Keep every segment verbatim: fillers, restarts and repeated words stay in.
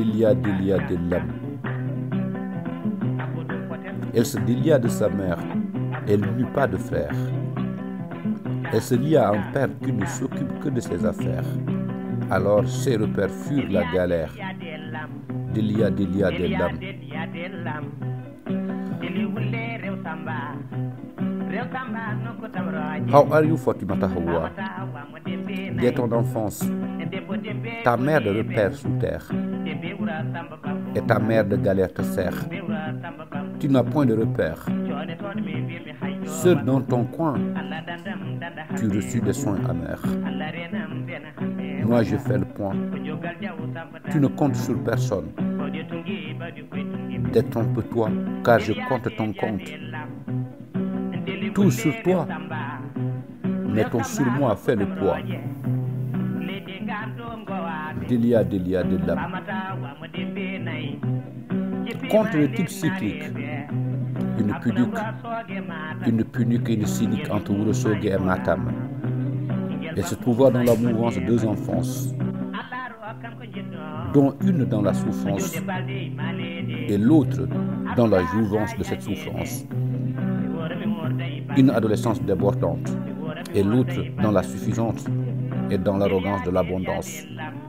Delia, Delia, Delam. Elle se délia de sa mère. Elle n'eut pas de frère. Elle se lia à un père qui ne s'occupe que de ses affaires. Alors ses repères furent la galère. Delia, Delia, Delam. How are you, Fatimata Hawa? Dès ton enfance, ta mère de repère sous terre et ta mère de galère te sert. Tu n'as point de repère. Seul dans ton coin, tu reçus des soins amers. Moi, je fais le point. Tu ne comptes sur personne. Détrompe-toi, car je compte ton compte. Tout sur toi, mais ton sur moi fait le poids. Delia, Delia, Delam. Contre le type cyclique, une pudique, une punique et une cynique entre Ourossogui et Matam. Elle se trouva dans la mouvance de deux enfances, dont une dans la souffrance et l'autre dans la jouvence de cette souffrance. Une adolescence débordante et l'autre dans la suffisance et dans l'arrogance de l'abondance.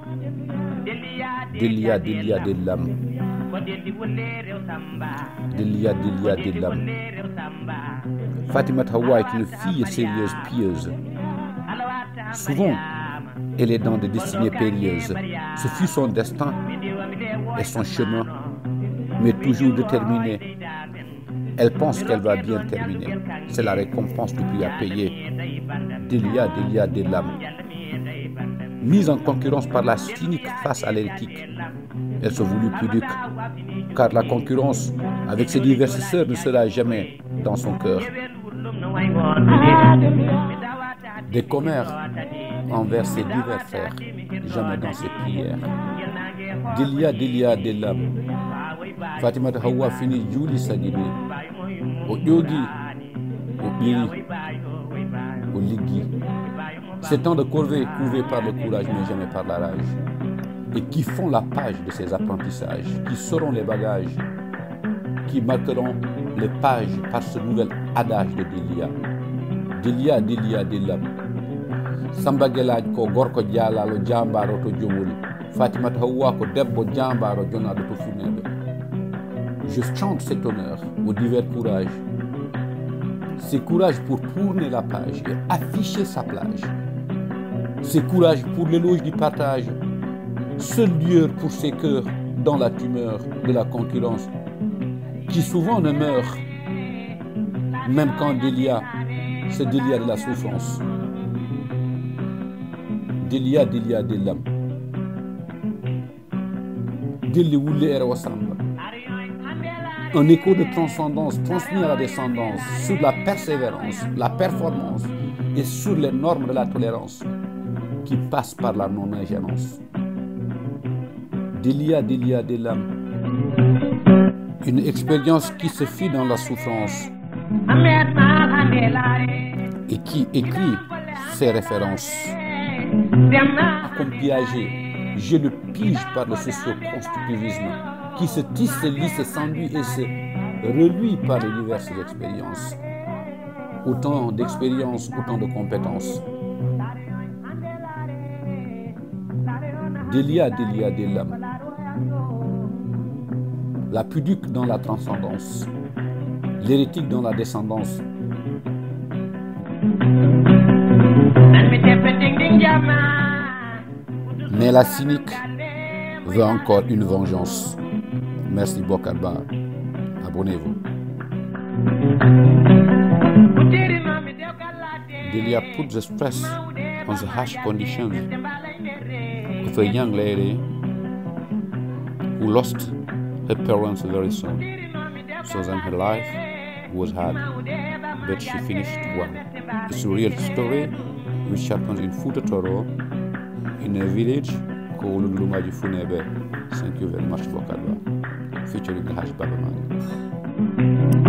Delia, Delia, Delam. Delia, Delia, Delam. Fatimata Hawa est une fille sérieuse, pieuse. Souvent, elle est dans des destinées périlleuses. Ce fut son destin et son chemin, mais toujours déterminée. Elle pense qu'elle va bien terminer. C'est la récompense du prix à payer. Delia, Delia, Delam. Mise en concurrence par la cynique face à l'éthique, elle se voulut pudique, car la concurrence avec ses diverses sœurs ne sera jamais dans son cœur. Des commères envers ses divers frères, jamais dans ses prières. Delia, Delia, Delam. Fatimata Hawa finit Juli Sagini. Au yogi, au biri, au ligi. Ces temps de corvée couvés par le courage mais jamais par la rage, et qui font la page de ces apprentissages, qui seront les bagages, qui marqueront les pages par ce nouvel adage de Delia. Delia, Delia, Delam. Samba gelaj ko gorko jalalo jambaro to jomul. Fatimata Hawa ko debbo jambaro jonado to funebe. Je chante cet honneur aux divers courages. C'est courage pour tourner la page et afficher sa plage. C'est courage pour l'éloge du partage. Seul lueur pour ses cœurs dans la tumeur de la concurrence, qui souvent ne meurt, même quand Delia, c'est Delia de la souffrance. Delia, Delia, Delam. Deli Wule Erwasamba. Un écho de transcendance transmis à la descendance sur la persévérance, la performance et sur les normes de la tolérance qui passent par la non-ingérence. Delia, Delia, Delam. Une expérience qui se fit dans la souffrance et qui écrit ses références. Comme Piaget, je le pige par le socio-constructivisme qui se tisse, se lit, se s'enduit et se reluit par les diverses expériences. Autant d'expériences, autant de compétences. Delia, Delia, Delam. La pudique dans la transcendance, l'hérétique dans la descendance. Mais la cynique veut encore une vengeance. Merci Bokarba. Abonnez-vous. Delia put the stress on the harsh conditions of a young lady who lost her parents very soon. So then her life was hard, but she finished well. It's a real story which happens in Fouta Toro, in a village called Lumaji Funebe. Thank you very much, Bokarba, featuring the Hash Babamani.